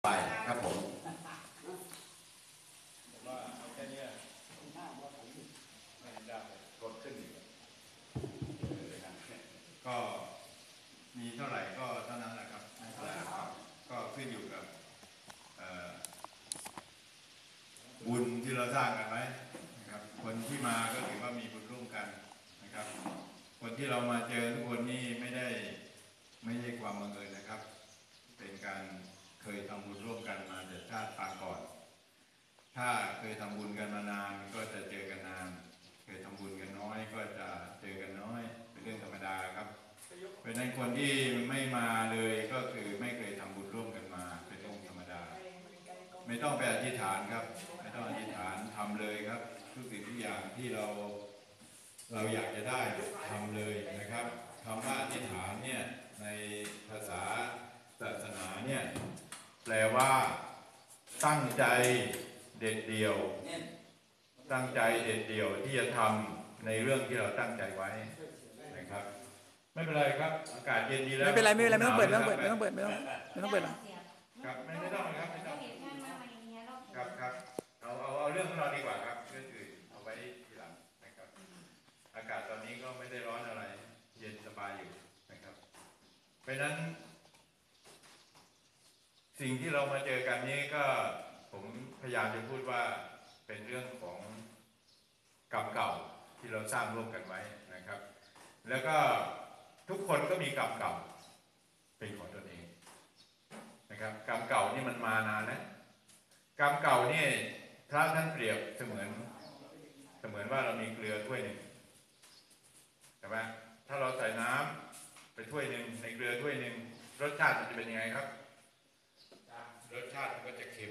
ไปครับผมว่าเอาแค่นี้ไม่ได้กดขึ้นก็มีเท่าไหร่ก็เท่านั้นแหละครับก็ขึ้นอยู่กับบุญที่เราสร้างกันไว้นะครับคนที่มาก็ถือว่ามีบุญร่วมกันนะครับคนที่เรามาเจอทุกคนนี่ไม่ใช่ความบังเอิญนะครับเป็นการเคยทำบุญร่วมกันมาแต่ชาติปางก่อนถ้าเคยทำบุญกันมานานก็จะเจอกันนานเคยทำบุญกันน้อยก็จะเจอกันน้อยเป็นเรื่องธรรมดาครับเพราะฉะนั้นคนที่ไม่มาเลยก็คือไม่เคยทำบุญร่วมกันมาเป็นเรื่องธรรมดาไม่ต้องไปอธิษฐานครับไม่ต้องอธิษฐานทำเลยครับทุกสิ่งทุกอย่างที่เราอยากจะได้ทำเลยนะครับคำว่าอธิษฐานเนี่ยในภาษาศาสนาเนี่ยแปลว่าตั้งใจเด็ดเดี่ยวตั้งใจเด็ดเดี่ยวที่จะทำในเรื่องที่เราตั้งใจไว้นะครับไม่เป็นไรครับอากาศเย็นดีแล้วไม่เป็นไรไม่ต้องเปิดครับไม่ต้องไม่ต้องครับไม่ต้องครับเอาเรื่องของเราดีกว่าครับเรื่องอื่นเอาไว้ทีหลังนะครับอากาศตอนนี้ก็ไม่ได้ร้อนอะไรเย็นสบายอยู่นะครับเพราะฉะนั้นสิ่งที่เรามาเจอกันนี้ก็ผมพยายามจะพูดว่าเป็นเรื่องของกรรมเก่าที่เราสร้างร่วมกันไว้นะครับแล้วก็ทุกคนก็มีกรรมเก่าเป็นของตนเองนะครับกรรมเก่านี่มันมานานแล้วกรรมเก่านี่พระท่านเปรียบเสมือนว่าเรามีเกลือถ้วยหนึ่งใช่ไหมถ้าเราใส่น้ำไปถ้วยหนึ่งในเกลือถ้วยหนึ่งรสชาติมันจะเป็นยังไงครับรสชาติมันก็จะเค็ม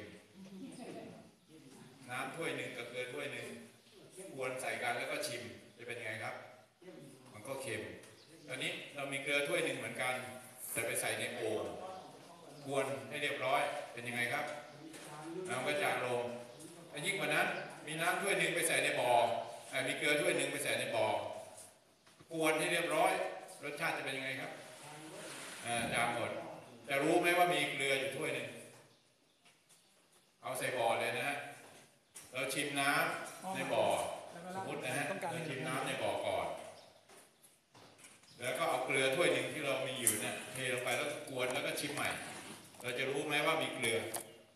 น้ำถ้วยหนึ่งกับเกลือถ้วยหนึ่งกวนใส่กันแล้วก็ชิมจะเป็นยังไงครับมันก็เค็มตอนนี้เรามีเกลือถ้วยหนึ่งเหมือนกันแต่ไปใส่ในโอ่งกวนให้เรียบร้อยเป็นยังไงครับน้ำก็จางลงยิ่งกว่านั้นมีน้ำถ้วยหนึ่งไปใส่ในบ่อมีเกลือถ้วยหนึ่งไปใส่ในบ่อกวนให้เรียบร้อยรสชาติจะเป็นยังไงครับจางหมดจะรู้ไหมว่ามีเกลืออยู่ถ้วยหนึ่งเอาใส่บ่อเลยนะฮะเราชิมน้ำในบ่อสมมตินะฮะเราชิมน้ำในบ่อก่อนแล้วก็เอาเกลือถ้วยหนึ่งที่เรามีอยู่เนี่ยเทลงไปแล้วกวนแล้วก็ชิมใหม่เราจะรู้ไหมว่ามีเกลือ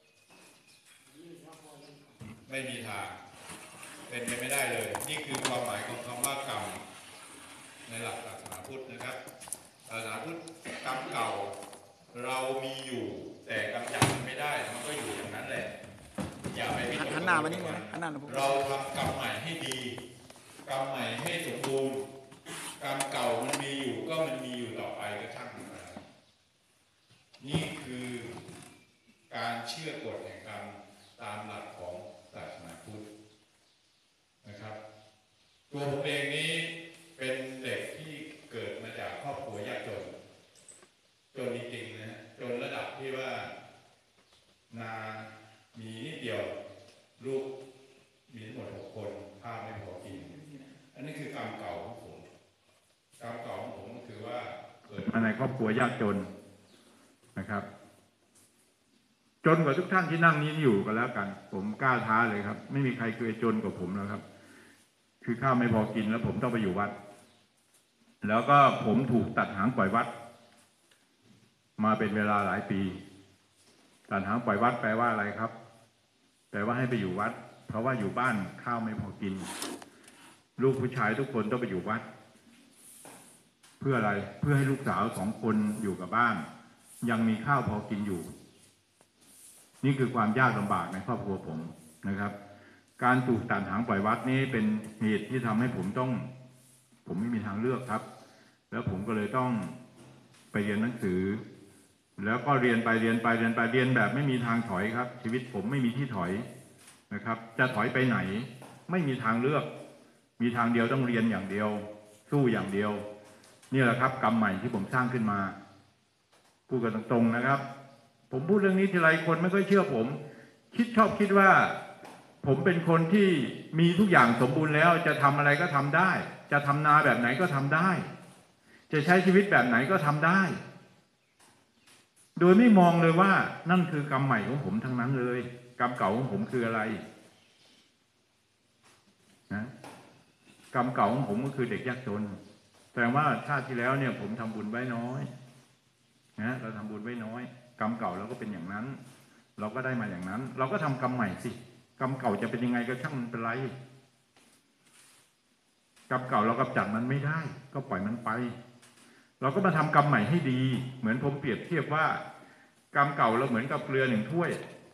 ไม่มีทางเป็นไปไม่ได้เลยนี่คือความหมายของคำว่ากรรมในหลักศาสนาพุทธนะครับศาสนาพุทธกรรมเก่าเรามีอยู่แต่กำจัดมันไม่ได้มันก็อยู่อย่างนั้นแหละอย่าไปพิจารณาหันหน้ามานี่เลยหันหน้ามาเราทำกรรมใหม่ให้ดีกรรมใหม่ให้สมบูรณ์กรรมเก่ามันมีอยู่ก็มันมีอยู่ต่อไปก็ช่างมันนี่คือการเชื่อกฎแห่งกรรมตามหลักของศาสนาพุทธนะครับตัวผมเองนี้เป็นเด็กที่เกิดมาจากครอบครัวยากจนจริงๆนะจนระดับที่ว่านามีนิดเดียวลูกมีทั้งหมด6 คนข้าวไม่พอกินอันนี้คือกรรมเก่าของผมกรรมเก่าของผมก็คือว่าเกิดมาในครอบครัวยากจนนะครับจนกว่าทุกท่านที่นั่งนี้อยู่กันแล้วกันผมกล้าท้าเลยครับไม่มีใครเคยจนกว่าผมแล้วครับคือข้าวไม่พอกินแล้วผมต้องไปอยู่วัดแล้วก็ผมถูกตัดหางปล่อยวัดมาเป็นเวลาหลายปีตัดหางปล่อยวัดแปลว่าอะไรครับแปลว่าให้ไปอยู่วัดเพราะว่าอยู่บ้านข้าวไม่พอกินลูกผู้ชายทุกคนต้องไปอยู่วัดเพื่ออะไรเพื่อให้ลูกสาว2 คนอยู่กับบ้านยังมีข้าวพอกินอยู่นี่คือความยากลำบากในครอบครัวผมนะครับการถูกตัดหางปล่อยวัดนี้เป็นเหตุที่ทำให้ผมไม่มีทางเลือกครับแล้วผมก็เลยต้องไปเรียนหนังสือแล้วก็เรียนไปแบบไม่มีทางถอยครับชีวิตผมไม่มีที่ถอยนะครับจะถอยไปไหนไม่มีทางเลือกมีทางเดียวต้องเรียนอย่างเดียวสู้อย่างเดียวนี่แหละครับกรรมใหม่ที่ผมสร้างขึ้นมาพูดกันตรงๆนะครับผมพูดเรื่องนี้ทีไรคนไม่ค่อยเชื่อผมชอบคิดว่าผมเป็นคนที่มีทุกอย่างสมบูรณ์แล้วจะทำอะไรก็ทำได้จะทำนาแบบไหนก็ทำได้จะใช้ชีวิตแบบไหนก็ทำได้โดยไม่มองเลยว่านั่นคือกรรมใหม่ของผมทั้งนั้นเลยกรรมเก่าของผมคืออะไรนะกรรมเก่าของผมก็คือเด็กยากจนแต่ว่าชาติที่แล้วเนี่ยผมทำบุญไว้น้อยนะเราทำบุญไว้น้อยกรรมเก่าเราก็เป็นอย่างนั้นเราก็ได้มาอย่างนั้นเราก็ทำกรรมใหม่สิกรรมเก่าจะเป็นยังไงก็ช่างมันเป็นไรกรรมเก่าเรากำจัดมันไม่ได้ก็ปล่อยมันไปเราก็มาทำกรรมใหม่ให้ดีเหมือนผมเปรียบเทียบว่ากรรมเก่าเราเหมือนกับเกลือ1 ถ้วย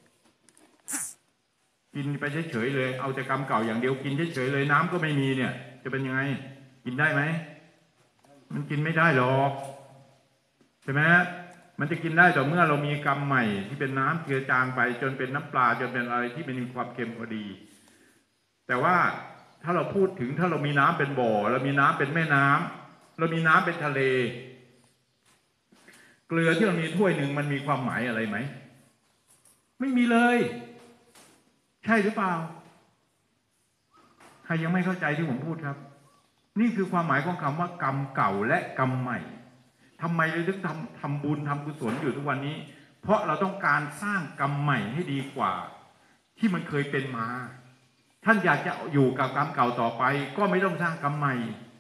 กินไปเฉยๆเลยเอาแต่กรรมเก่าอย่างเดียวกินเฉยๆเลยน้ำก็ไม่มีเนี่ยจะเป็นยังไงกินได้ไหมมันกินไม่ได้หรอกใช่ไหมมันจะกินได้ต่อเมื่อเรามีกรรมใหม่ที่เป็นน้ำเจือจางไปจนเป็นน้ำปลาจนเป็นอะไรที่มีความเค็มพอดีแต่ว่าถ้าเราพูดถึงถ้าเรามีน้ำเป็นบ่อเรามีน้ำเป็นแม่น้ำเรามีน้ำเป็นทะเลเกลือที่เรามีถ้วยหนึ่งมันมีความหมายอะไรไหมไม่มีเลยใช่หรือเปล่าใครยังไม่เข้าใจที่ผมพูดครับนี่คือความหมายของคำว่ากรรมเก่าและกรรมใหม่ทำไมเราถึงทำบุญทำกุศลอยู่ทุกวันนี้เพราะเราต้องการสร้างกรรมใหม่ให้ดีกว่าที่มันเคยเป็นมาท่านอยากจะอยู่กับกรรมเก่าต่อไปก็ไม่ต้องสร้างกรรมใหม่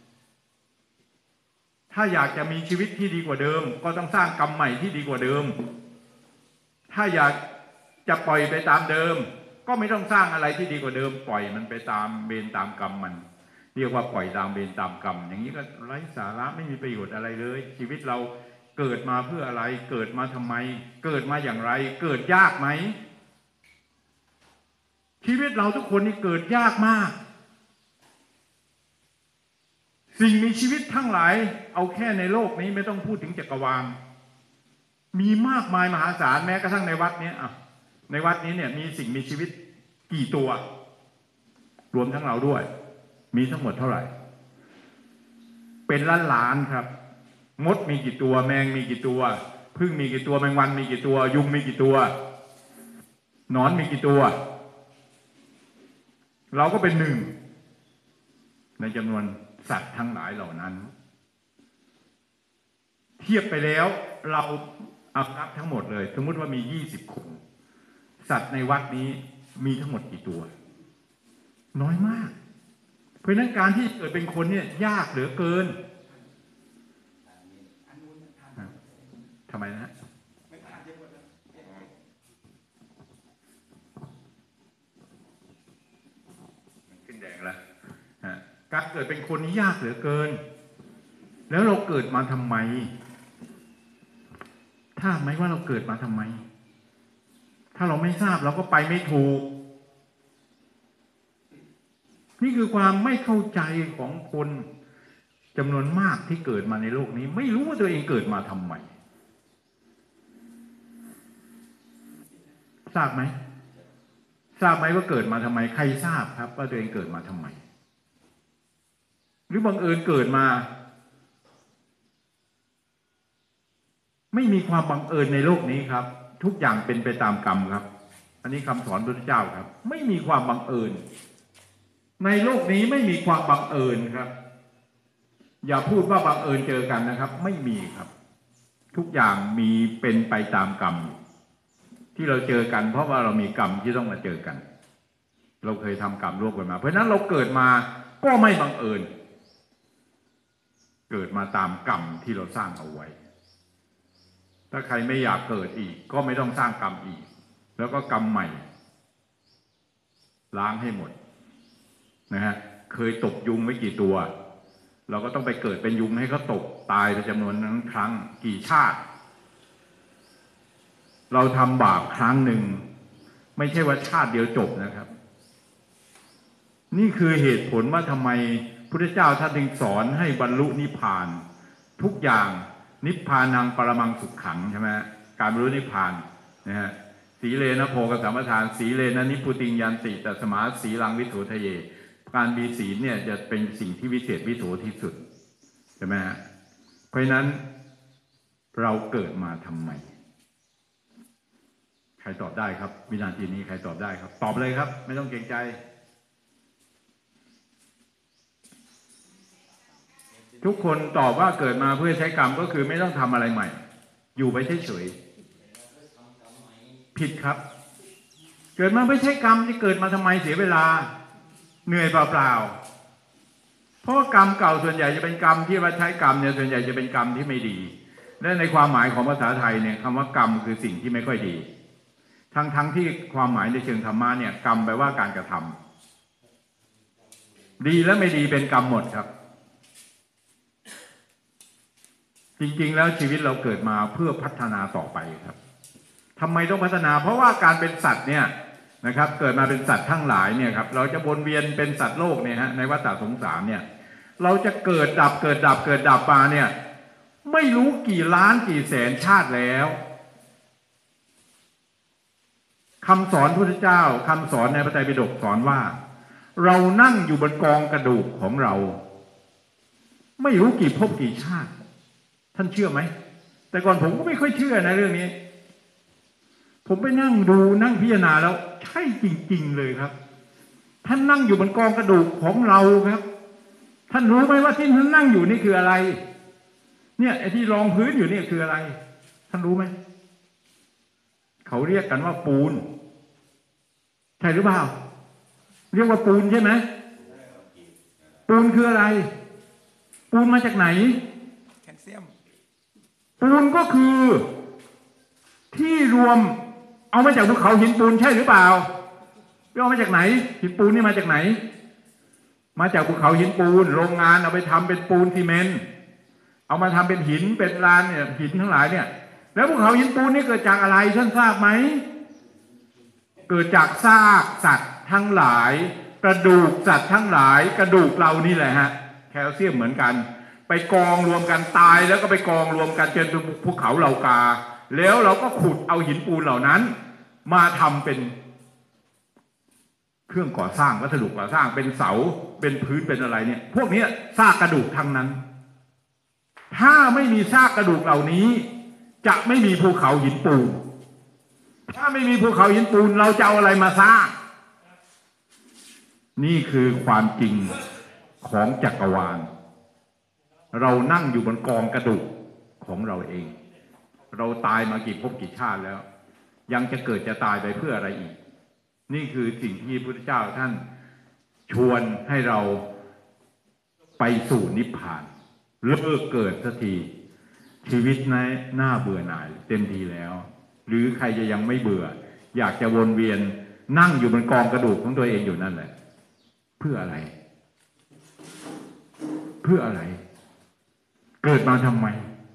ถ้าอยากจะมีชีวิตที่ดีกว่าเดิมก็ต้องสร้างกรรมใหม่ที่ดีกว่าเดิมถ้าอยากจะปล่อยไปตามเดิมก็ไม่ต้องสร้างอะไรที่ดีกว่าเดิมปล่อยมันไปตามเวรตามกรรมมันเรียกว่าปล่อยตามเวรตามกรรมอย่างนี้ก็ไร้สาระไม่มีประโยชน์อะไรเลยชีวิตเราเกิดมาเพื่ออะไรเกิดมาทำไมเกิดมาอย่างไรเกิดยากไหมชีวิตเราทุกคนนี่เกิดยากมากสิ่งมีชีวิตทั้งหลายเอาแค่ในโลกนี้ไม่ต้องพูดถึงจักรวาลมีมากมายมหาศาลแม้กระทั่งในวัดนี้ในวัดนี้เนี่ยมีสิ่งมีชีวิตกี่ตัวรวมทั้งเราด้วยมีทั้งหมดเท่าไหร่เป็นล้านๆครับมดมีกี่ตัวแมงมีกี่ตัวผึ้งมีกี่ตัวแมงวันมีกี่ตัวยุงมีกี่ตัวหนอนมีกี่ตัวเราก็เป็นหนึ่งในจำนวนสัตว์ทั้งหลายเหล่านั้นเทียบไปแล้วเราเอานับทั้งหมดเลยสมมติว่ามี20 คนสัตว์ในวัดนี้มีทั้งหมดกี่ตัวน้อยมากเพราะนั้นการที่เกิดเป็นคนเนี่ยยากเหลือเกินทำไมนะฮะขึ้นแดงแล้วการเกิดเป็นคนนี้ยากเหลือเกินแล้วเราเกิดมาทำไมทราบไหมว่าเราเกิดมาทำไมถ้าเราไม่ทราบเราก็ไปไม่ถูกนี่คือความไม่เข้าใจของคนจำนวนมากที่เกิดมาในโลกนี้ไม่รู้ว่าตัวเองเกิดมาทำไมทราบไหมว่าเกิดมาทำไมใครทราบครับว่าตัวเองเกิดมาทำไมหรือบังเอิญเกิดมาไม่มีความบังเอิญในโลกนี้ครับทุกอย่างเป็นไปตามกรรมครับอันนี้คำสอนพระพุทธเจ้าครับไม่มีความบังเอิญในโลกนี้ไม่มีความบังเอิญครับอย่าพูดว่าบังเอิญเจอกันนะครับไม่มีครับทุกอย่างมีเป็นไปตามกรรมที่เราเจอกันเพราะว่าเรามีกรรมที่ต้องมาเจอกันเราเคยทำกรรมร่วมกันมาเพราะฉะนั้นเราเกิดมาก็ไม่บังเอิญเกิดมาตามกรรมที่เราสร้างเอาไว้ถ้าใครไม่อยากเกิดอีกก็ไม่ต้องสร้างกรรมอีกแล้วก็กรรมใหม่ล้างให้หมดนะฮะเคยตบยุงไว้กี่ตัวเราก็ต้องไปเกิดเป็นยุงให้เขาตบตายเป็นจำนวนนั้นครั้งกี่ชาติเราทำบาปครั้งหนึ่งไม่ใช่ว่าชาติเดียวจบนะครับนี่คือเหตุผลว่าทำไมพุทธเจ้าท่านจึงสอนให้บรรลุนิพพานทุกอย่างนิพพานังปรมังสุขขังใช่ไหมการบรรลุนิพพานนะฮะสีเลนะโพกสัมปทานสีเลนะนิพุติยันติตัสมาสีลังวิโสทะเยการมีศีลเนี่ยจะเป็นสิ่งที่วิเศษวิโสที่สุดใช่ไหมฮะเพราะฉะนั้นเราเกิดมาทำไมใครตอบได้ครับวินาทีนี้ใครตอบได้ครับตอบเลยครับไม่ต้องเกรงใจทุกคนตอบว่าเกิดมาเพื่อใช้กรรมก็คือไม่ต้องทำอะไรใหม่อยู่ไปเฉยผิดครับ เกิดมาไม่ใช่กรรมจะเกิดมาทำไมเสียเวลาเหนื่อยเปล่าๆเพราะว่ากรรมเก่าส่วนใหญ่จะเป็นกรรมที่ว่าใช้กรรมเนี่ยส่วนใหญ่จะเป็นกรรมที่ไม่ดีและในความหมายของภาษาไทยเนี่ยคำว่ากรรมคือสิ่งที่ไม่ค่อยดีทั้งที่ความหมายในเชิงธรรมะเนี่ยกรรมแปลว่าการกระทำดีและไม่ดีเป็นกรรมหมดครับจริงๆแล้วชีวิตเราเกิดมาเพื่อพัฒนาต่อไปครับทำไมต้องพัฒนาเพราะว่าการเป็นสัตว์เนี่ยนะครับเกิดมาเป็นสัตว์ทั้งหลายเนี่ยครับเราจะวนเวียนเป็นสัตว์โลกเนี่ยฮะในวัฏสงสารเนี่ยเราจะเกิดดับเกิดดับเกิดดับมาเนี่ยไม่รู้กี่ล้านกี่แสนชาติแล้วคำสอนพุทธเจ้าคำสอนในพระไตรปิฎกสอนว่าเรานั่งอยู่บนกองกระดูกของเราไม่รู้กี่ภพกี่ชาติท่านเชื่อไหมแต่ก่อนผมก็ไม่ค่อยเชื่อนะเรื่องนี้ผมไปนั่งดูนั่งพิจารณาแล้วใช่จริงๆเลยครับท่านนั่งอยู่บนกองกระดูกของเราครับท่านรู้ไหมว่าที่ท่านนั่งอยู่นี่คืออะไรเนี่ยไอ้ที่รองพื้นอยู่นี่คืออะไรท่านรู้ไหมเขาเรียกกันว่าปูนใช่หรือเปล่าเรียกว่าปูนใช่ไหมปูนคืออะไรปูนมาจากไหนแคลเซียมปูนก็คือที่รวมเอามาจากภูเขาหินปูนใช่หรือเปล่าเอามาจากไหนหินปูนนี่มาจากไหนมาจากภูเขาหินปูนโรงงานเอาไปทำเป็นปูนซีเมนต์เอามาทำเป็นหินเป็นลานเนี่ยหินทั้งหลายเนี่ยแล้วภูเขาหินปูนนี่เกิดจากอะไรท่านทราบไหมเกิดจากซากสัตว์ทั้งหลายกระดูกสัตว์ทั้งหลายกระดูกเรานี่แหละฮะแคลเซียมเหมือนกันไปกองรวมกันตายแล้วก็ไปกองรวมกันจนภูเขาเหล่ากาแล้วเราก็ขุดเอาหินปูนเหล่านั้นมาทำเป็นเครื่องก่อสร้างวัสดุก่อสร้างเป็นเสาเป็นพื้นเป็นอะไรเนี่ยพวกนี้ซากกระดูกทั้งนั้นถ้าไม่มีซากกระดูกเหล่านี้จะไม่มีภูเขาหินปูนถ้าไม่มีภูเขาหินปูนเราจะเอาอะไรมาสร้างนี่คือความจริงของจักรวาลเรานั่งอยู่บนกองกระดูกของเราเองเราตายมากี่ภพกี่ชาติแล้วยังจะเกิดจะตายไปเพื่ออะไรอีกนี่คือสิ่งที่พระพุทธเจ้าท่านชวนให้เราไปสู่นิพพานเลิกเกิดสักทีชีวิตน่าเบื่อหน่ายเต็มทีแล้วหรือใครจะยังไม่เบื่ออยากจะวนเวียนนั่งอยู่บนกองกระดูกของตัวเองอยู่นั่นแหละเพื่ออะไรเพื่ออะไรเกิดมาทำไม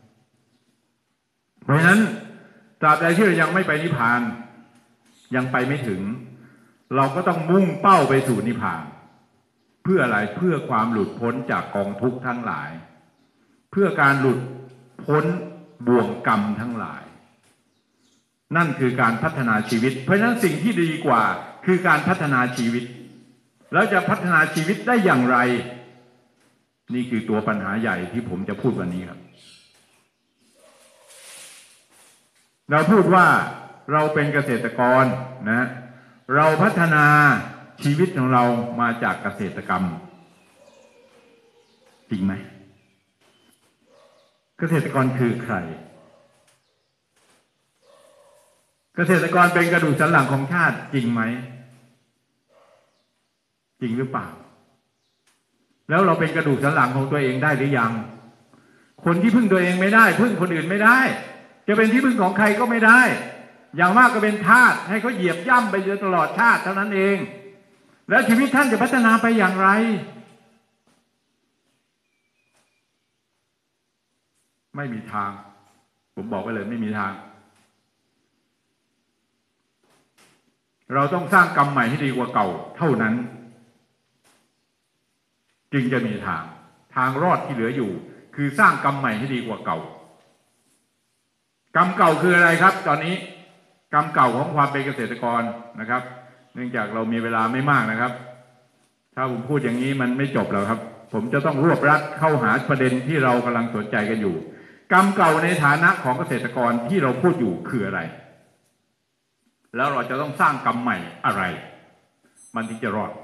เพราะฉะนั้นตราบใดที่เรายังไม่ไปนิพพานยังไปไม่ถึงเราก็ต้องมุ่งเป้าไปสู่นิพพานเพื่ออะไรเพื่อความหลุดพ้นจากกองทุกข์ทั้งหลายเพื่อการหลุดพ้นบ่วงกรรมทั้งหลายนั่นคือการพัฒนาชีวิตเพราะฉะนั้นสิ่งที่ดีกว่าคือการพัฒนาชีวิตแล้วจะพัฒนาชีวิตได้อย่างไรนี่คือตัวปัญหาใหญ่ที่ผมจะพูดวันนี้ครับเราพูดว่าเราเป็นเกษตรกรนะเราพัฒนาชีวิตของเรามาจากเกษตรกรรมจริงไหมเกษตรกรคือใครเกษตรกรเป็นกระดูกสันหลังของชาติจริงไหมจริงหรือเปล่าแล้วเราเป็นกระดูกสันหลังของตัวเองได้หรือยังคนที่พึ่งตัวเองไม่ได้พึ่งคนอื่นไม่ได้จะเป็นที่พึ่งของใครก็ไม่ได้อย่างมากก็เป็นทาสให้เขาเหยียบย่ำไปจนตลอดชาติเท่านั้นเองแล้วชีวิตท่านจะพัฒนาไปอย่างไรไม่มีทางผมบอกไปเลยไม่มีทางเราต้องสร้างกรรมใหม่ให้ดีกว่าเก่าเท่านั้นจึงจะมีทางรอดที่เหลืออยู่คือสร้างกรรมใหม่ให้ดีกว่าเก่ากรรมเก่าคืออะไรครับตอนนี้กรรมเก่าของความเป็นเกษตรกรนะครับเนื่องจากเรามีเวลาไม่มากนะครับถ้าผมพูดอย่างนี้มันไม่จบแล้วครับผมจะต้องรวบรัดเข้าหาประเด็นที่เรากำลังสนใจกันอยู่กรรมเก่าในฐานะของเกษตรกรที่เราพูดอยู่คืออะไรแล้วเราจะต้องสร้างกรรมใหม่อะไรมันถึงจะรอด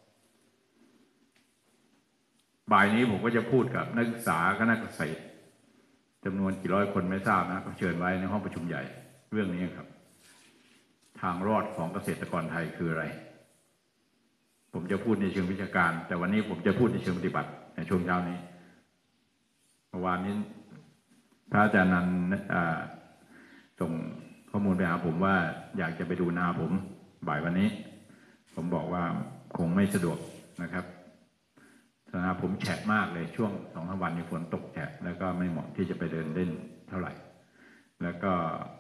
บ่ายนี้ผมก็จะพูดกับนักศึกษาคณะเกษตรจำนวนกี่ร้อยคนไม่ทราบนะก็เชิญไว้ในห้องประชุมใหญ่เรื่องนี้ครับทางรอดของเกษตรกรไทยคืออะไรผมจะพูดในเชิงวิชาการแต่วันนี้ผมจะพูดในเชิงปฏิบัติในช่วงเช้านี้เมื่อวานนี้พระอาจารย์นันส่งข้อมูลไปหาผมว่าอยากจะไปดูนาผมบ่ายวันนี้ผมบอกว่าคงไม่สะดวกนะครับนาผมแฉะมากเลยช่วง2-3 วันนี้ฝนตกแฉะแล้วก็ไม่เหมาะที่จะไปเดินเล่นเท่าไหร่แล้วก็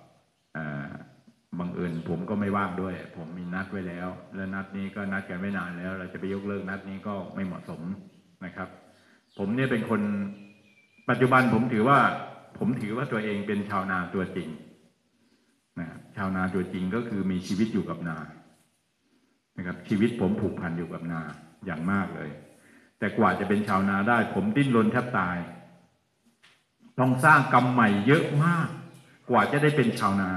บังเอิญผมก็ไม่ว่างด้วยผมมีนัดไว้แล้วและนัดนี้ก็นัดกันไว้นานแล้วเราจะไปยกเลิกนัดนี้ก็ไม่เหมาะสมนะครับผมเนี่ยเป็นคนปัจจุบันผมถือว่าตัวเองเป็นชาวนาตัวจริงนะชาวนาตัวจริงก็คือมีชีวิตอยู่กับนานะครับชีวิตผมผูกพันอยู่กับนาอย่างมากเลยแต่กว่าจะเป็นชาวนาได้ผมดิ้นรนแทบตายต้องสร้างกรรมใหม่เยอะมากกว่าจะได้เป็นชาวนา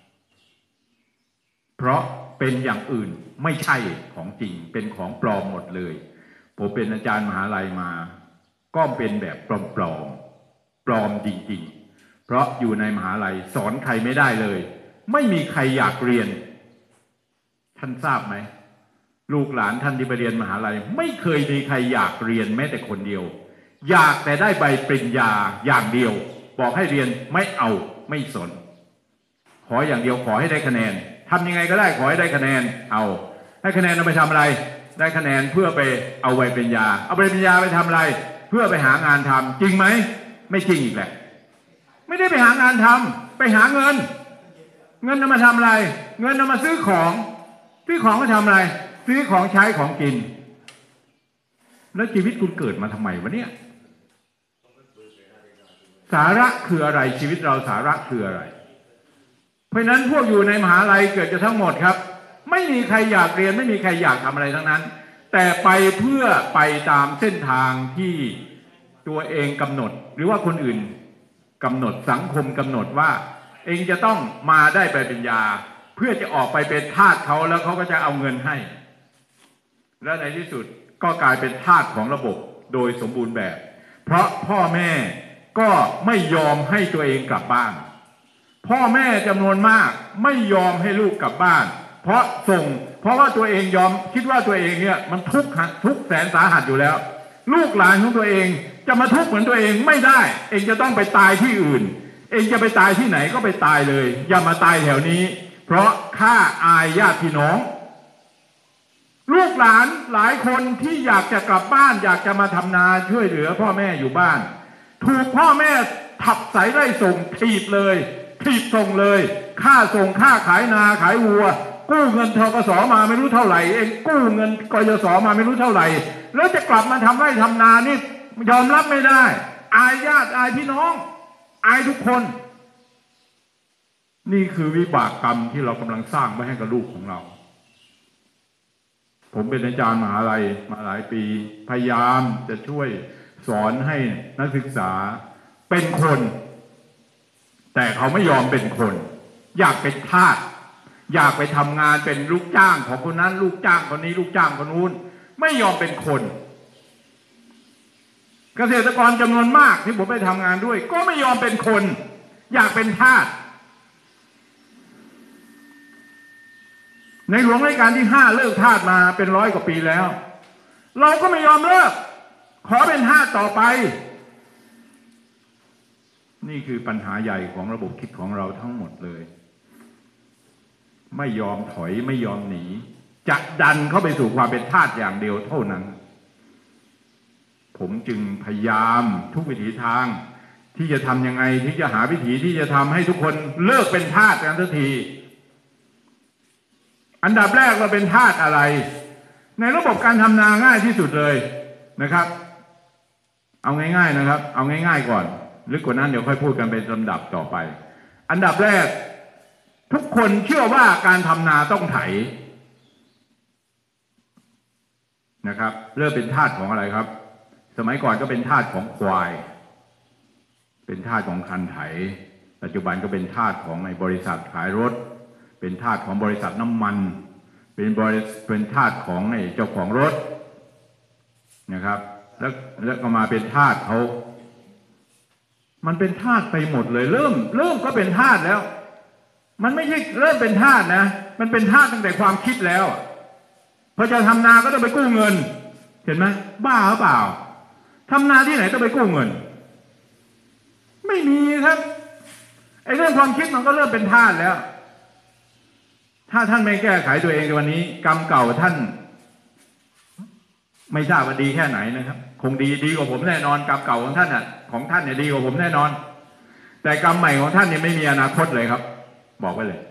เพราะเป็นอย่างอื่นไม่ใช่ของจริงเป็นของปลอมหมดเลยผมเป็นอาจารย์มหาลัยมาก็เป็นแบบปลอมจริงๆเพราะอยู่ในมหาลัยสอนใครไม่ได้เลยไม่มีใครอยากเรียนท่านทราบไหมลูกหลานท่านที่ไปเรียนมหาลัยไม่เคยมีใครอยากเรียนแม้แต่คนเดียวอยากแต่ได้ใบปริญญาอย่างเดียวบอกให้เรียนไม่เอาไม่สนขออย่างเดียวขอให้ได้คะแนนทำยังไงก็ได้ขอให้ได้คะแนนเอาให้คะแนนเอาไปทำอะไรได้คะแนนเพื่อไปเอาใบปริญญาเอาใบปริญญาไปทำอะไรเพื่อไปหางานทำจริงไหมไม่จริงอีกแหละไม่ได้ไปหางานทำไปหาเงินเอามาทำอะไรเงินเอามาซื้อของมาทำอะไรซื้อของใช้ของกินแล้วชีวิตคุณเกิดมาทำไมวะเนี่ยสาระคืออะไรชีวิตเราสาระคืออะไรเพราะนั้นพวกอยู่ในมหาลัยเกิดจะทั้งหมดครับไม่มีใครอยากเรียนไม่มีใครอยากทำอะไรทั้งนั้นแต่ไปเพื่อไปตามเส้นทางที่ตัวเองกำหนดหรือว่าคนอื่นกำหนดสังคมกำหนดว่าเองจะต้องมาได้ใบปริญญาเพื่อจะออกไปเป็นทาสเขาแล้วเขาก็จะเอาเงินให้และในที่สุดก็กลายเป็นทาสของระบบโดยสมบูรณ์แบบเพราะพ่อแม่ก็ไม่ยอมให้ตัวเองกลับบ้านพ่อแม่จำนวนมากไม่ยอมให้ลูกกลับบ้านเพราะว่าตัวเองยอมคิดว่าตัวเองเนี่ยมันทุกข์แสนสาหัสอยู่แล้วลูกหลานของตัวเองจะมาทุกข์เหมือนตัวเองไม่ได้เองจะต้องไปตายที่อื่นเองจะไปตายที่ไหนก็ไปตายเลยอย่ามาตายแถวนี้เพราะข้าอายญาติพี่น้องลูกหลานหลายคนที่อยากจะกลับบ้านอยากจะมาทำนาช่วยเหลือพ่อแม่อยู่บ้านถูกพ่อแม่ถับสายไล่ส่งถีบส่งเลยค่าส่งค่าขายนาขายวัวกู้เงินธกส.มาไม่รู้เท่าไหร่เองกู้เงินกยศ.มาไม่รู้เท่าไหร่แล้วจะกลับมาทำไร่ทำนานี่ยอมรับไม่ได้อายญาติอายพี่น้องอายทุกคนนี่คือวิบากกรรมที่เรากำลังสร้างไว้ให้กับลูกของเราผมเป็นอาจารย์มหาลัยมาหลายปีพยายามจะช่วยสอนให้นักศึกษาเป็นคนแต่เขาไม่ยอมเป็นคนอยากเป็นทาสอยากไปทำงานเป็นลูกจ้างของคนนั้นลูกจ้างคนนี้ลูกจ้างคนนู้นไม่ยอมเป็นคนเกษตรกรจำนวนมากที่ผมไปทำงานด้วยก็ไม่ยอมเป็นคนอยากเป็นทาสในหลวงรัชกาลที่5เลิกทาสมาเป็น100 กว่าปีแล้วเราก็ไม่ยอมเลิกขอเป็นทาสต่อไปนี่คือปัญหาใหญ่ของระบบคิดของเราทั้งหมดเลยไม่ยอมถอยไม่ยอมหนีจะดันเข้าไปสู่ความเป็นทาสอย่างเดียวเท่านั้นผมจึงพยายามทุกวิถีทางที่จะทำยังไงที่จะหาวิถีที่จะทำให้ทุกคนเลิกเป็นทาสกันสักทีอันดับแรกเราเป็นทาสอะไรในระบบการทำนาง่ายที่สุดเลยนะครับเอาง่ายๆนะครับเอาง่ายๆก่อนลึกกว่านั้นเดี๋ยวค่อยพูดกันเป็นลำดับต่อไปอันดับแรกทุกคนเชื่อว่าการทำนาต้องไถนะครับเริ่มเป็นทาสของอะไรครับสมัยก่อนก็เป็นทาสของควายเป็นทาสของคันไถปัจจุบันก็เป็นทาสของในบริษัทขายรถเป็นทาสของบริษัทน้ำมันเป็นทาสของไอ้เจ้าของรถนะครับแล้วก็มาเป็นทาสเขามันเป็นทาสไปหมดเลยเริ่มก็เป็นทาสแล้วมันไม่ใช่เริ่มเป็นทาสนะมันเป็นท่าตั้งแต่ความคิดแล้วพอจะทำนาก็ต้องไปกู้เงินเห็นไหมบ้าหรือเปล่าทำนาที่ไหนต้องไปกู้เงินไม่มีครับไอ้เรื่องความคิดมันก็เริ่มเป็นท่าแล้วถ้าท่านไม่แก้ไขตัวเองในวันนี้กรรมเก่าท่านไม่ทราบว่าดีแค่ไหนนะครับคงดีกว่าผมแน่นอนกรรมเก่าของท่านเนี่ยดีกว่าผมแน่นอนแต่กรรมใหม่ของท่านเนี่ยไม่มีอนาคตเลยครับบอกไว้เลย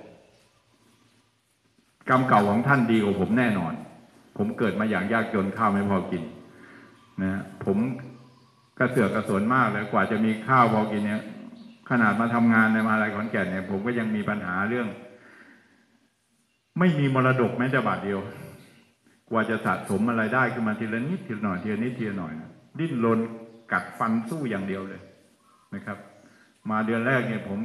กรรมเก่าของท่านดีกว่าผมแน่นอนผมเกิดมาอย่างยากจนข้าวไม่พอกินนะผมกระเสือกกระสนมากเลยกว่าจะมีข้าวพอกินเนี่ยขนาดมาทำงานในมหาลัยขอนแก่นเนี่ยผมก็ยังมีปัญหาเรื่องไม่มีมรดกแม้แต่บาทเดียวกว่าจะสะสมอะไรได้ขึ้นมาทีละนิดทีละหน่อยทีละนิดทีละหน่อยดิ้นรนกัดฟันสู้อย่างเดียวเลยนะครับมาเดือนแรกเนี่ยผม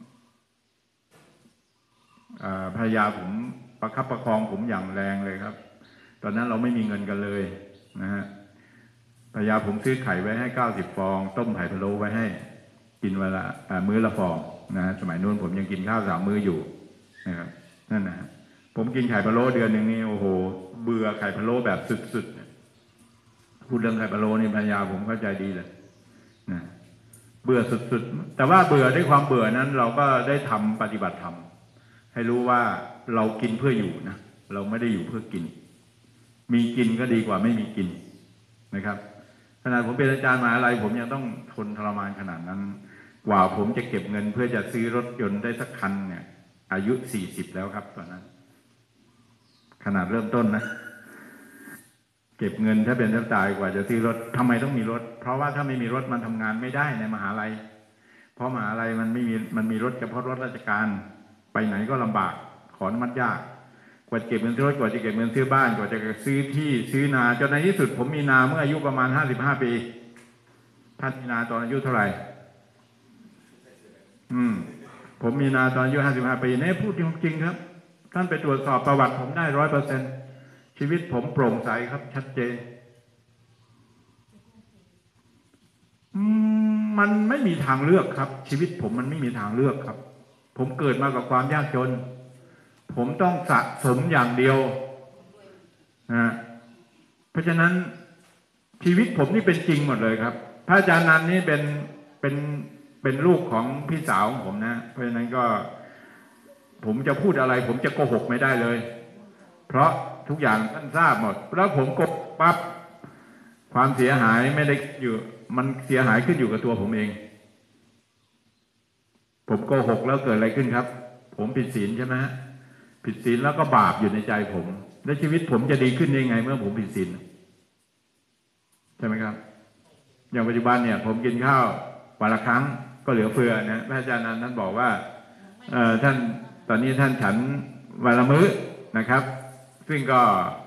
ภรรยาผมประคับประคองผมอย่างแรงเลยครับตอนนั้นเราไม่มีเงินกันเลยนะฮะภรรยาผมซื้อไข่ไว้ให้90 ฟองต้มไข่พะโล้ไว้ให้กินเวลามื้อละฟองนะฮะสมัยนู้นผมยังกินข้าว3 มื้ออยู่นะครับนั่นนะผมกินไข่พะโล้เดือนหนึ่งนี่โอ้โหเบื่อไข่พะโล้แบบสุดๆพูดเรื่องไข่พะโล้นี่ภรรยาผมเข้าใจดีเลยนะเบื่อสุดๆแต่ว่าเบื่อด้วยความเบื่อนั้นเราก็ได้ทำปฏิบัติธรรมให้รู้ว่าเรากินเพื่ออยู่นะเราไม่ได้อยู่เพื่อกินมีกินก็ดีกว่าไม่มีกินนะครับขนาดผมเป็นอาจารย์มหาลัยผมยังต้องทนทรมานขนาดนั้นกว่าผมจะเก็บเงินเพื่อจะซื้อรถยนต์ได้สักคันเนี่ยอายุ40แล้วครับตอนนั้นขนาดเริ่มต้นนะเก็บเงินถ้าเป็นถ้าตายกว่าจะซื้อรถทำไมต้องมีรถเพราะว่าถ้าไม่มีรถมันทำงานไม่ได้ในมหาลัยเพราะมหาลัยมันมีรถเฉพาะรถราชการไปไหนก็ลำบากขออนุมัติยากกว่าเก็บเงินซื้อรถกว่าจะเก็บเงินซื้อบ้านกว่าจะซื้อที่ซื้อนาจนในที่สุดผมมีนาเมื่ออายุประมาณ55 ปีท่านมีนาตอนอายุเท่าไหร่ผมมีนาตอนอายุ55 ปีเนี่ยพูดจริงครับท่านไปตรวจสอบประวัติผมได้ 100%ชีวิตผมโปร่งใสครับชัดเจนมันไม่มีทางเลือกครับชีวิตผมมันไม่มีทางเลือกครับผมเกิดมากับความยากจนผมต้องสะสมอย่างเดียวนะเพราะฉะนั้นชีวิตผมนี่เป็นจริงหมดเลยครับพระอาจารย์นันนี่เป็นลูกของพี่สาวของผมนะเพราะฉะนั้นก็ผมจะพูดอะไรผมจะโกหกไม่ได้เลยเพราะทุกอย่างท่านทราบหมดแล้วผมโกหกปั๊บความเสียหายไม่ได้อยู่มันเสียหายขึ้นอยู่กับตัวผมเองผมโกหกแล้วเกิดอะไรขึ้นครับผมผิดศีลใช่ไหมผิดศีลแล้วก็บาปอยู่ในใจผมแล้วชีวิตผมจะดีขึ้นยังไงเมื่อผมผิดศีลใช่ไหมครับอย่างปัจจุบันเนี่ยผมกินข้าววันละครั้งก็เหลือเฟือนะพระอาจารย์นั้นท่านบอกว่าท่านตอนนี้ท่านฉันวันละมื้อนะครับซึ่งก็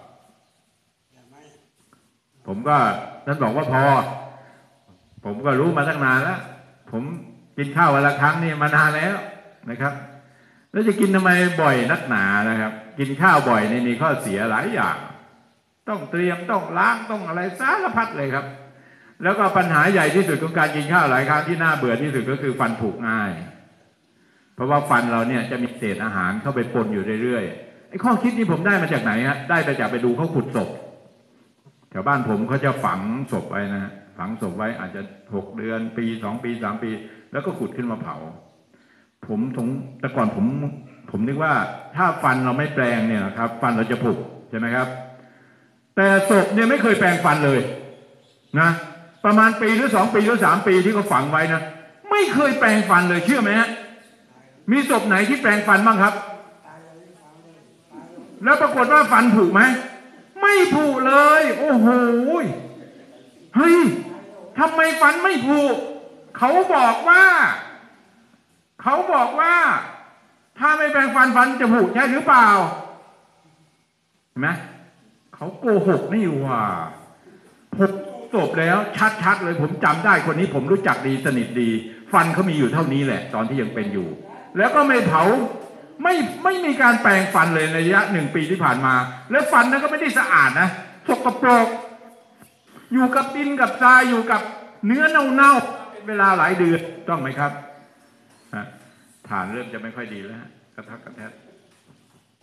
ผมก็ท่านบอกว่าพอผมก็รู้มาตั้งนานแล้วผมกินข้าววันละครั้งนี่มานานแล้วนะครับแล้วจะกินทำไมบ่อยนักหนานะครับกินข้าวบ่อยนี่มีข้อเสียหลายอย่างต้องเตรียมต้องล้างต้องอะไรสารพัดเลยครับแล้วก็ปัญหาใหญ่ที่สุดของการกินข้าวหลายครั้งที่น่าเบื่อที่สุดก็คือฟันผุง่ายเพราะว่าฟันเราเนี่ยจะมีเศษอาหารเข้าไปปนอยู่เรื่อยๆไอ้ข้อคิดนี้ผมได้มาจากไหนฮะได้ไปจากไปดูเขาขุดศพแถวบ้านผมเขาจะฝังศพไว้นะฝังศพไว้อาจจะ6 เดือนปี2 ปี3 ปีแล้วก็ขุดขึ้นมาเผาแต่ก่อนผมนึกว่าถ้าฟันเราไม่แปลงเนี่ยครับฟันเราจะผุใช่ไหมครับแต่ศพเนี่ยไม่เคยแปลงฟันเลยนะประมาณปีหรือ2 ปีหรือ3 ปีที่เขาฝังไว้นะไม่เคยแปลงฟันเลยเชื่อไหมฮะมีศพไหนที่แปลงฟันบ้างครับแล้วปรากฏว่าฟันผุไหมไม่ผุเลยโอ้โหเฮ้ยทำไมฟันไม่ผุเขาบอกว่าถ้าไม่แปรงฟันจะผุใช่หรือเปล่าเห็นไหมเขาโกหกนี่ว่าผมจบแล้วชัดๆเลยผมจำได้คนนี้ผมรู้จักดีสนิทดีฟันเขามีอยู่เท่านี้แหละตอนที่ยังเป็นอยู่แล้วก็ไม่เผาไม่มีการแปรงฟันเลยในระยะ1 ปีที่ผ่านมาแล้วฟันนั้นก็ไม่ได้สะอาดนะสกปรกอยู่กับดินกับทรายอยู่กับเนื้อเน่าๆเป็นเวลาหลายเดือนต้องไหมครับฐานเริ่มจะไม่ค่อยดีแล้วกระทักกระแทก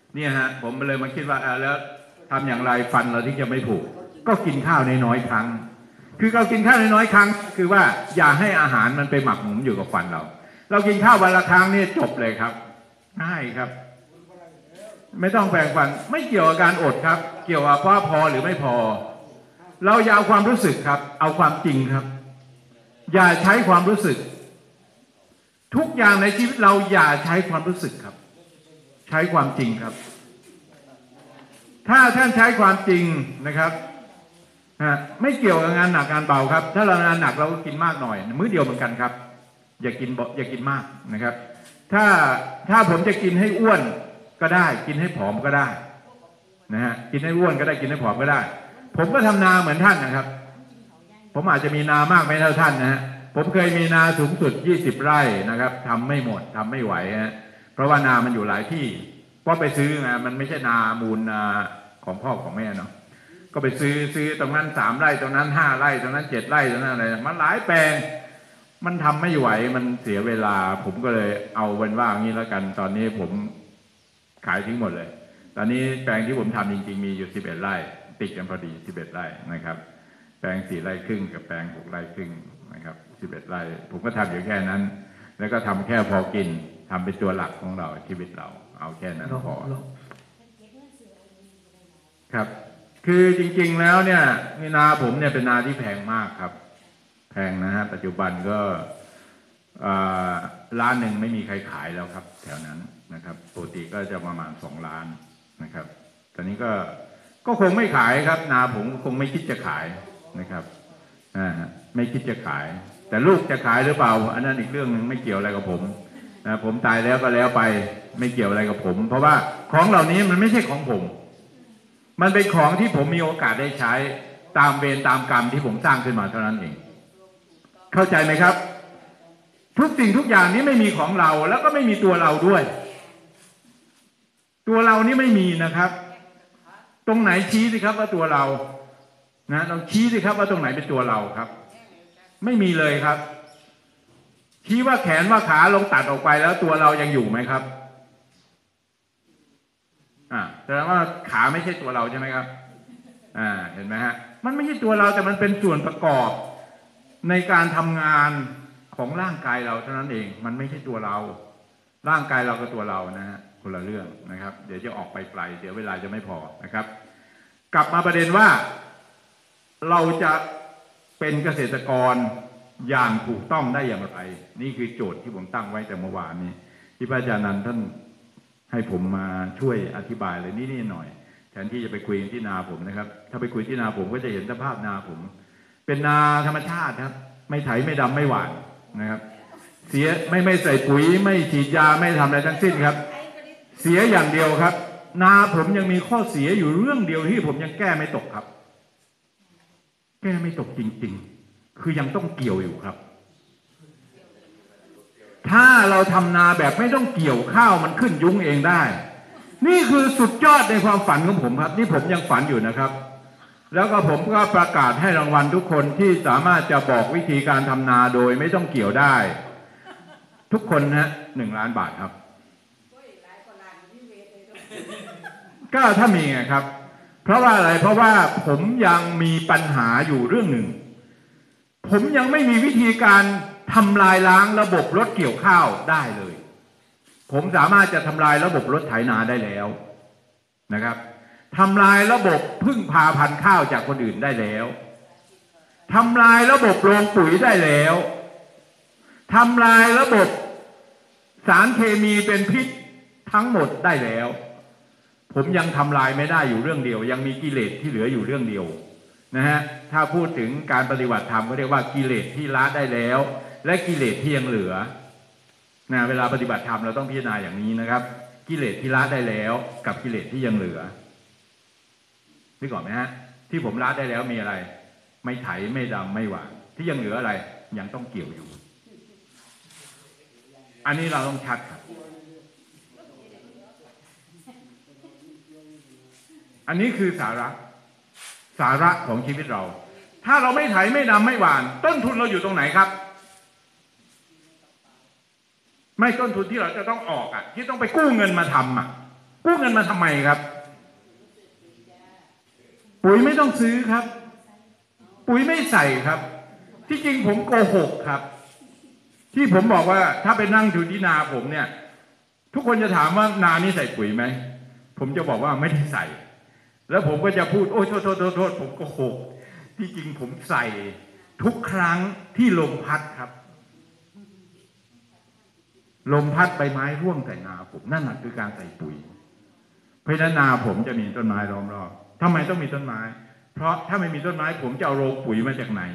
เนี่ยฮะผมเลยมาคิดว่าแล้วทำอย่างไรฟันเราที่จะไม่ผุก็กินข้าวน้อยๆครั้งคือเรากินข้าวน้อยๆครั้งคือว่าอย่าให้อาหารมันไปหมักหมมอยู่กับฟันเรากินข้าววันละครั้งนี่จบเลยครับง่ายครับไม่ต้องแปรงฟันไม่เกี่ยวกับการอดครับเกี่ยวกับว่าพอหรือไม่พอเราอย่าเอาความรู้สึกครับเอาความจริงครับอย่าใช้ความรู้สึกทุกอย่างในชีวิตเราอย่าใช้ความรู้สึกครับใช้ความจริงครับถ้าท่านใช้ความจริงนะครับไม่เกี่ยวกับงานหนักงานเบาครับถ้าเรางานหนักเราก็กินมากหน่อยมื้อเดียวเหมือนกันครับอย่ากินมากนะครับถ้าผมจะกินให้อ้วนก็ได้กินให้ผอมก็ได้นะฮะกินให้อ้วนก็ได้กินให้ผอมก็ได้ผมก็ทำนาเหมือนท่านนะครับผมอาจจะมีนามากไม่เท่าท่านนะฮะผมเคยมีนาสูงสุด20 ไร่นะครับทำไม่หมดทำไม่ไหวฮะเพราะว่านามันอยู่หลายที่ก็ไปซื้อไงมันไม่ใช่นามูลนาของพ่อของแม่เนาะก็ไปซื้อตรงนั้น3 ไร่ตรงนั้น5 ไร่ตรงนั้น7 ไร่ตรงนั้นอะไรมันหลายแปลงมันทำไม่ไหวมันเสียเวลาผมก็เลยเอาเป็นว่างี้แล้วกันตอนนี้ผมขายทิ้งหมดเลยตอนนี้แปลงที่ผมทำจริงๆมีอยู่11 ไร่ติดกันพอดี11 ไร่นะครับแปลง4 ไร่ครึ่งกับแปลง6 ไร่ครึ่งนะครับ11 ไร่ผมก็ทำอยู่แค่นั้นแล้วก็ทำแค่พอกินทำเป็นตัวหลักของเราชีวิตเราเอาแค่นั้นพอครับคือจริงๆแล้วเนี่ยนาผมเนี่ยเป็นนาที่แพงมากครับแพงนะฮะปัจจุบันก็ล้านหนึ่งไม่มีใครขายแล้วครับแถวนั้นนะครับปกติก็จะประมาณ2 ล้านนะครับตอนนี้ก็คงไม่ขายครับนาผมคงไม่คิดจะขายนะครับไม่คิดจะขายแต่ลูกจะขายหรือเปล่าอันนั้นอีกเรื่องหนึ่งไม่เกี่ยวอะไรกับผมนะผมตายแล้วก็แล้วไปไม่เกี่ยวอะไรกับผมเพราะว่าของเหล่านี้มันไม่ใช่ของผมมันเป็นของที่ผมมีโอกาสได้ใช้ตามเวรตามกรรมที่ผมสร้างขึ้นมาเท่านั้นเองเข้าใจไหมครับทุกสิ่งทุกอย่างนี้ไม่มีของเราแล้วก็ไม่มีตัวเราด้วยตัวเรานี่ไม่มีนะครับตรงไหนชี้สิครับว่าตัวเรานะลองชี้สิครับว่าตรงไหนเป็นตัวเราครับไม่มีเลยครับชี้ว่าแขนว่าขาลงตัดออกไปแล้วตัวเรายังอยู่ไหมครับแสดงว่าขาไม่ใช่ตัวเราใช่ไหมครับเห็นไหมฮะมันไม่ใช่ตัวเราแต่มันเป็นส่วนประกอบในการทำงานของร่างกายเราเท่านั้นเองมันไม่ใช่ตัวเราร่างกายเรากับตัวเรานะฮะคนละเรื่องนะครับเดี๋ยวจะออกไปไกลเดี๋ยวเวลาจะไม่พอนะครับกลับมาประเด็นว่าเราจะเป็นเกษตรกรอย่างถูกต้องได้อย่างไรนี่คือโจทย์ที่ผมตั้งไว้แต่เมื่อวานนี้ที่พระอาจารย์นันท์ท่านให้ผมมาช่วยอธิบายเลยนี่หน่อยแทนที่จะไปคุยที่นาผมนะครับถ้าไปคุยที่นาผมก็จะเห็นสภาพนาผมเป็นนาธรรมชาติครับไม่ไถไม่ดำไม่หว่านนะครับเสียไม่ใส่ปุ๋ยไม่ฉีดยาไม่ทำอะไรทั้งสิ้นครับเสียอย่างเดียวครับนาผมยังมีข้อเสียอยู่เรื่องเดียวที่ผมยังแก้ไม่ตกครับแก้ไม่ตกจริงๆคือยังต้องเกี่ยวอยู่ครับถ้าเราทำนาแบบไม่ต้องเกี่ยวข้าวมันขึ้นยุ้งเองได้นี่คือสุดยอดในความฝันของผมครับนี่ผมยังฝันอยู่นะครับแล้วก็ผมก็ประกาศให้รางวัลทุกคนที่สามารถจะบอกวิธีการทำนาโดยไม่ต้องเกี่ยวได้ทุกคนนะ1 ล้านบาทครับก็ถ้ามีไงครับเพราะว่าอะไรเพราะว่าผมยังมีปัญหาอยู่เรื่องหนึ่งผมยังไม่มีวิธีการทำลายล้างระบบรถเกี่ยวข้าวได้เลยผมสามารถจะทำลายระบบรถไถนาได้แล้วนะครับทำลายระบบพึ่งพาพันธุ์ข้าวจากคนอื่นได้แล้วทำลายระบบโรงปุ๋ยได้แล้วทำลายระบบสารเคมีเป็นพิษทั้งหมดได้แล้วผมยังทำลายไม่ได้อยู่เรื่องเดียวยังมีกิเลสที่เหลืออยู่เรื่องเดียวนะฮะถ้าพูดถึงการปฏิบัติธรรมก็เรียกว่ากิเลสที่ละได้แล้วและกิเลสที่ยังเหลือนะเวลาปฏิบัติธรรมเราต้องพิจารณาอย่างนี้นะครับกิเลสที่ละได้แล้วกับกิเลสที่ยังเหลือนึกออกไหมฮะที่ผมละได้แล้วมีอะไรไม่ไถไม่ดำไม่หวานที่ยังเหลืออะไรยังต้องเกี่ยวอยู่อันนี้เราต้องชัดครับอันนี้คือสาระของชีวิตเราถ้าเราไม่ไถไม่ดำไม่หวานต้นทุนเราอยู่ตรงไหนครับไม่ต้นทุนที่เราจะต้องออกที่ต้องไปกู้เงินมาทำกู้เงินมาทำไมครับปุ๋ยไม่ต้องซื้อครับปุ๋ยไม่ใส่ครับที่จริงผมโกหกครับที่ผมบอกว่าถ้าไปนั่งอยู่ที่นาผมเนี่ยทุกคนจะถามว่านานี้ใส่ปุ๋ยไหมผมจะบอกว่าไม่ได้ใส่แล้วผมก็จะพูดโอ้โทษผมโกหกที่จริงผมใส่ทุกครั้งที่ลมพัดครับลมพัดใบไม้ร่วงใส่นาผมนั่นแหละคือการใส่ปุ๋ยเพราะฉะนั้นนาผมจะมีต้นไม้ล้อมรอบทำไมต้องมีต้นไม้เพราะถ้าไม่มีต้นไม้ผมจะเอาโรงปุ๋ยมาจากไหน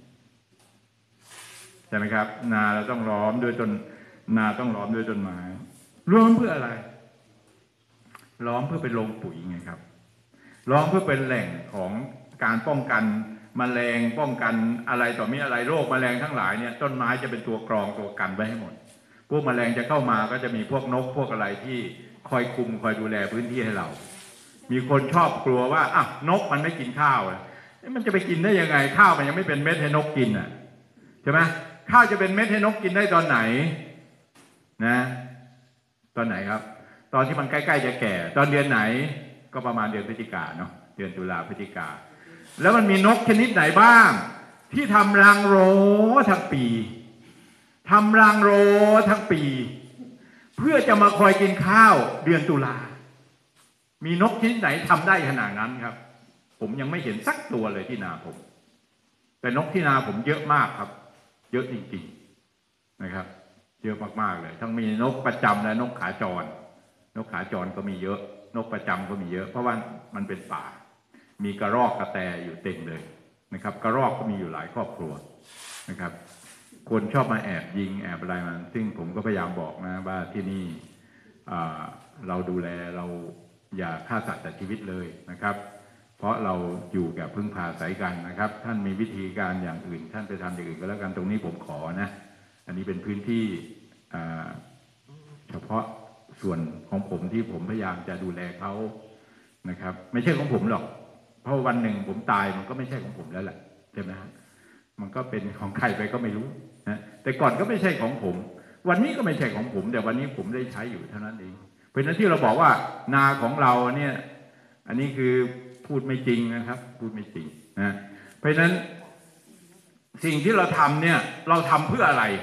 ใช่ไหมครับนาเราต้องล้อมด้วยต้นนาต้องล้อมด้วยต้นไม้ล้อมเพื่ออะไรล้อมเพื่อเป็นโรงปุ๋ยไงครับล้อมเพื่อเป็นแหล่งของการป้องกันแมลงป้องกันอะไรต่อมีอะไรโรคแมลงทั้งหลายเนี่ยต้นไม้จะเป็นตัวกรองตัวกันไว้ให้หมดพวกแมลงจะเข้ามาก็จะมีพวกนกพวกอะไรที่คอยคุมคอยดูแลพื้นที่ให้เรามีคนชอบกลัวว่าอ่ะนกมันไม่กินข้าวมันจะไปกินได้ยังไงข้าวมันยังไม่เป็นเม็ดให้นกกินอ่ะใช่ไหมข้าวจะเป็นเม็ดให้นกกินได้ตอนไหนนะตอนไหนครับตอนที่มันใกล้ๆจะแก่ตอนเดือนไหนก็ประมาณเดือนพฤศจิกาเนาะเดือนตุลาพฤศจิกาแล้วมันมีนกชนิดไหนบ้างที่ทำรังโรทั้งปีทำรังโรทั้งปีเพื่อจะมาคอยกินข้าวเดือนตุลามีนกชนิดไหนทำได้ขนาดนั้นครับผมยังไม่เห็นสักตัวเลยที่นาผมแต่นกที่นาผมเยอะมากครับเยอะจริงๆนะครับเยอะมากๆเลยทั้งมีนกประจำและนกขาจรนกขาจรก็มีเยอะนกประจำก็มีเยอะเพราะว่ามันเป็นป่ามีกระรอกกระแตอยู่เต็มเลยนะครับกระรอกก็มีอยู่หลายครอบครัวนะครับคนชอบมาแอบยิงแอบอะไรมันซึ่งผมก็พยายามบอกนะว่าที่นี่เราดูแลเราอย่าฆ่าสัตว์แต่ชีวิตเลยนะครับเพราะเราอยู่กับพึ่งพาอาศัยกันนะครับท่านมีวิธีการอย่างอื่นท่านไปทำอย่างอื่นก็แล้วกันตรงนี้ผมขอนะอันนี้เป็นพื้นที่เฉพาะส่วนของผมที่ผมพยายามจะดูแลเขานะครับไม่ใช่ของผมหรอกเพราะวันหนึ่งผมตายมันก็ไม่ใช่ของผมแล้วแหละใช่ไหมฮะมันก็เป็นของใครไปก็ไม่รู้นะแต่ก่อนก็ไม่ใช่ของผมวันนี้ก็ไม่ใช่ของผมแต่วันนี้ผมได้ใช้อยู่เท่านั้นเองเพราะฉะนั้นที่เราบอกว่านาของเราเนี่ยอันนี้คือพูดไม่จริงนะครับพูดไม่จริงนะเพราะฉะนั้นสิ่งที่เราทำเนี่ยเราทำเพื่ออะไร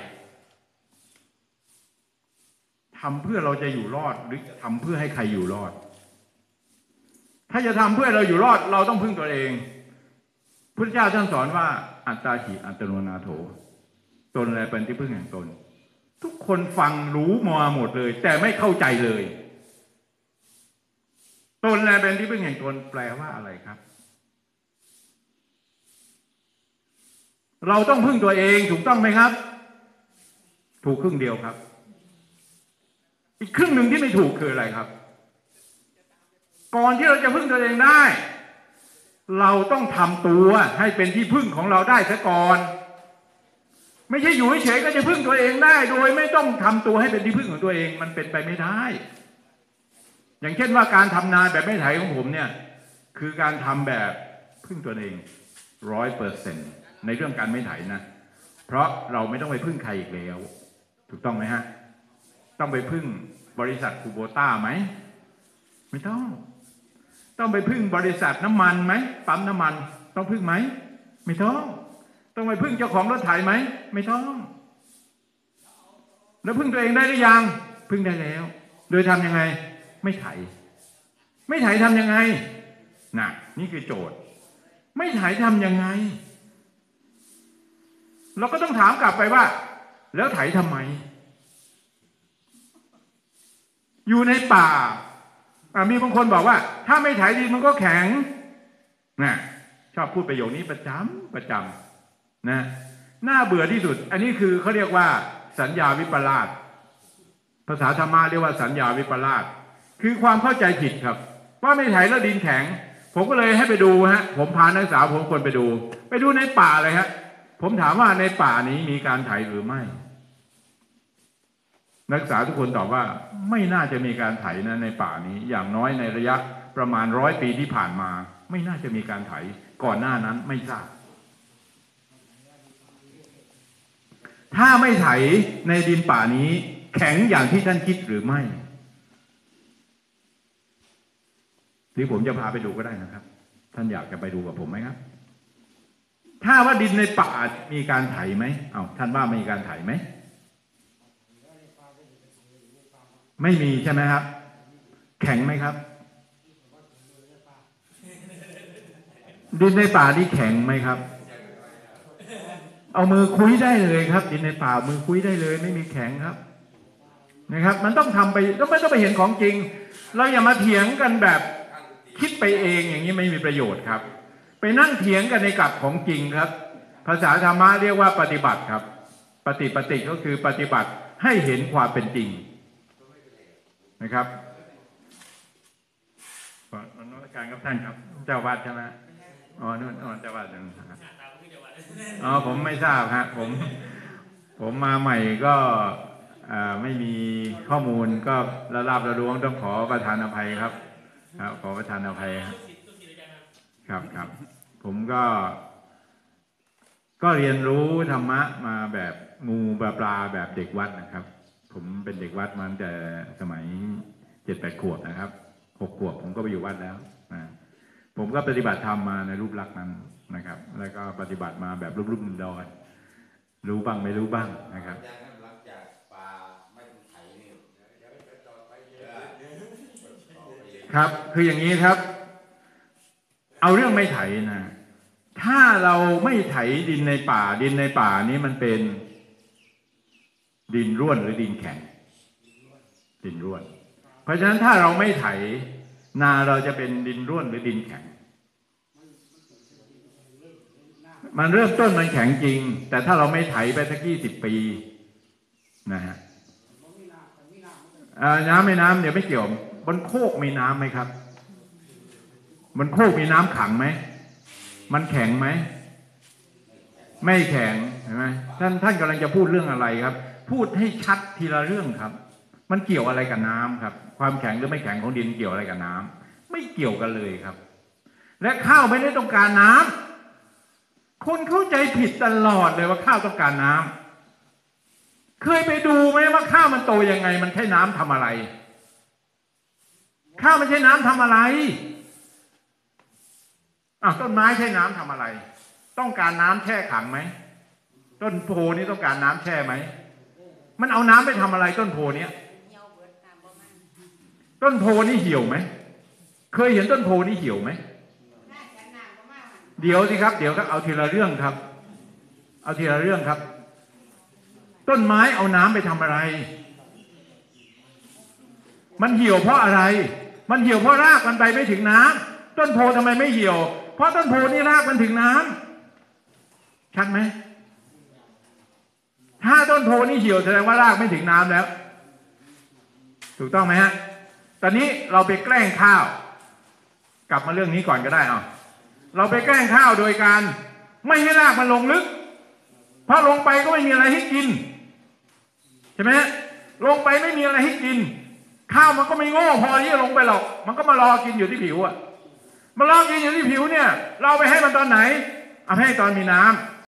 ทำเพื่อเราจะอยู่รอดหรือทำเพื่อให้ใครอยู่รอดถ้าจะทำเพื่อเราอยู่รอดเราต้องพึ่งตัวเองพุทธเจ้าท่านสอนว่าอัตตาหิอัตโนนาโถตนแลเป็นที่พึ่งแห่งตนทุกคนฟังรู้มาหมดเลยแต่ไม่เข้าใจเลยตนแลเป็นที่พึ่งแห่งตนแปลว่าอะไรครับเราต้องพึ่งตัวเองถูกต้องไหมครับถูกครึ่งเดียวครับอีกครึ่งหนึ่งที่ไม่ถูกคืออะไรครับก่อนที่เราจะพึ่งตัวเองได้เราต้องทำตัวให้เป็นที่พึ่งของเราได้ซะก่อนไม่ใช่อยู่เฉยๆก็จะพึ่งตัวเองได้โดยไม่ต้องทำตัวให้เป็นที่พึ่งของตัวเองมันเป็นไปไม่ได้อย่างเช่นว่าการทำนาแบบไม่ไถของผมเนี่ยคือการทำแบบพึ่งตัวเอง 100% ในเรื่องการไม่ไถนะเพราะเราไม่ต้องไปพึ่งใครอีกแล้วถูกต้องไหมฮะต้องไปพึ่งบริษัทคูโบต้าไหมไม่ต้องไปพึ่งบริษัทน้ำมันไหมปั๊มน้ำมันต้องพึ่งไหมไม่ต้องไปพึ่งเจ้าของรถไถไหมไม่ต้องแล้วพึ่งตัวเองได้หรือยังพึ่งได้แล้วโดยทำยังไงไม่ไถทำยังไงน่ะนี่คือโจทย์ไม่ไถทำยังไงเราก็ต้องถามกลับไปว่าแล้วไถทำไมอยู่ในป่ามีบางคนบอกว่าถ้าไม่ไถดินมันก็แข็งนะชอบพูดประโยคนี้ประจำนะน่าเบื่อที่สุดอันนี้คือเขาเรียกว่าสัญญาวิปลาสภาษาธรรมะเรียกว่าสัญญาวิปลาสคือความเข้าใจผิดครับว่าไม่ไถแล้วดินแข็งผมก็เลยให้ไปดูฮะผมพานักศึกษาผมคนไปดูในป่าเลยฮะผมถามว่าในป่านี้มีการไถหรือไม่นักศึกษาทุกคนตอบว่าไม่น่าจะมีการไถนะในป่านี้อย่างน้อยในระยะประมาณ100 ปีที่ผ่านมาไม่น่าจะมีการไถก่อนหน้านั้นไม่ทราบถ้าไม่ไถในดินป่านี้แข็งอย่างที่ท่านคิดหรือไม่หรือผมจะพาไปดูก็ได้นะครับท่านอยากจะไปดูกับผมไหมครับถ้าว่าดินในป่ามีการไถไหมท่านว่ามีการไถไหมไม่มีใช่ไหมครับแข็งไหมครับดินในป่านี่แข็งไหมครับเอามือคุยได้เลยครับดินในป่ามือคุยได้เลยไม่มีแข็งครับนะครับมันต้องทำไปก็ไม่ต้องไปเห็นของจริงเราอย่ามาเถียงกันแบบคิดไปเองอย่างนี้ไม่มีประโยชน์ครับไปนั่งเถียงกันในกลับของจริงครับภาษาธรรมะเรียกว่าปฏิบัติครับปฏิก็คือปฏิบัติให้เห็นความเป็นจริงนะครับนมัสการครับท่านครับเจ้าวาดใช่ไหมนู่นเจ้าวาดผมไม่ทราบฮะผมมาใหม่ก็ไม่มีข้อมูลก็ระลาบระล้วงต้องขอประทานอภัยครับขอประทานอภัยครับผมก็เรียนรู้ธรรมะมาแบบงูปลาแบบเด็กวัดนะครับผมเป็นเด็กวัดมาตั้งแต่สมัย 7-8 ขวบนะครับ6 ขวบผมก็ไปอยู่วัดแล้วผมก็ปฏิบัติธรรมมาในรูปลักษณ์นั้นนะครับแล้วก็ปฏิบัติมาแบบรูปดอยรู้บ้างไม่รู้บ้างนะครับครับคืออย่างนี้ครับเอาเรื่องไม่ไถนะถ้าเราไม่ไถดินในป่านี้มันเป็นดินร่วนหรือดินแข็งดินร่วนเพราะฉะนั้นถ้าเราไม่ไถนาเราจะเป็นดินร่วนหรือดินแข็งมันเริ่มต้นมันแข็งจริงแต่ถ้าเราไม่ไถไปสัก20 ปีนะฮะน้ำเดี๋ยวไม่เกี่ยวบนโคกมีน้ำไหมครับบนโคกมีน้ำขังไหมมันแข็งไหมไม่แข็งเห็นไหมท่านกำลังจะพูดเรื่องอะไรครับพูดให้ชัดทีละเรื่องครับมันเกี่ยวอะไรกับน้ำครับความแข็งหรือไม่แข็งของดินเกี่ยวอะไรกับน้ำไม่เกี่ยวกันเลยครับและข้าวไม่ได้ต้องการน้ำคนเข้าใจผิดตลอดเลยว่าข้าวต้องการน้ำเคยไปดูไหมว่าข้าวมันโตยังไงมันใช้น้ำทำอะไรข้าวมันใช้น้ำทำอะไรต้นไม้ใช้น้ำทำอะไรต้องการน้ำแช่ขังไหมต้นโพนี้ต้องการน้ำแช่ไหมมันเอาน้ำไปทำอะไรต้นโพนี้ต้นโพนี้เหี่ยวไหมเคยเห็นต้นโพนี้เหี่ยวไหมเดี๋ยวสิครับเดี๋ยวก็เอาทีละเรื่องครับเอาทีละเรื่องครับต้นไม้เอาน้ำไปทำอะไรมันเหี่ยวเพราะอะไรมันเหี่ยวเพราะรากมันไปไม่ถึงน้ำต้นโพทำไมไม่เหี่ยวเพราะต้นโพนี่รากมันถึงน้ำชัดไหมถ้าต้นโพนี่เหี่ยวแสดงว่ารากไม่ถึงน้ำแล้วถูกต้องไหมฮะตอนนี้เราไปแกล้งข้าวกลับมาเรื่องนี้ก่อนก็ได้เราไปแกล้งข้าวโดยการไม่ให้รากมันลงลึกเพราะลงไปก็ไม่มีอะไรให้กินใช่ไหมลงไปไม่มีอะไรให้กินข้าวมันก็ไม่โง่พอที่จะลงไปหรอกมันก็มารอกินอยู่ที่ผิวมารอกินอยู่ที่ผิวเนี่ยเราไปให้มันตอนไหนเอาให้ตอนมีน้ำ